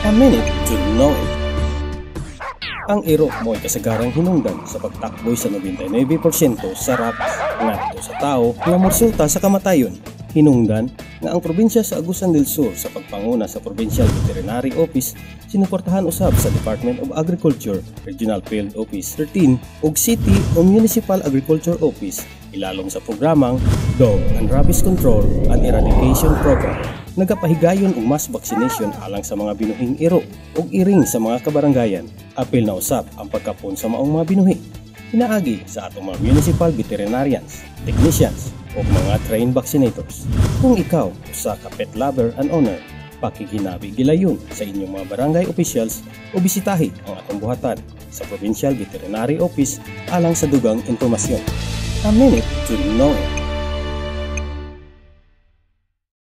A minute to know it. Ang iro mo ay kasagarang hinungdan sa pagtakboy sa 99% sa raps ngadto sa tao nga morsulta sa kamatayon. Hinungdan nga ang probinsya sa Agusan del Sur sa pagpanguna sa Provincial Veterinary Office sinuportahan usab sa Department of Agriculture, Regional Field Office 13 ug City o Municipal Agriculture Office ilalom sa programang Dog and Rabies Control and Eradication Program. Nagapahigayon og mass vaccination alang sa mga binuhing iro ug iring sa mga kabarangayan. Apil na usab ang pagkapon sa maong mga binuhi. Hinaagi sa atong mga municipal veterinarians, technicians o mga trained vaccinators. Kung ikaw usa ka pet lover and owner, pakiginabi gilayon sa inyong mga barangay officials o bisitahi ang atong buhatan sa Provincial Veterinary Office alang sa dugang impormasyon. A minute to know it.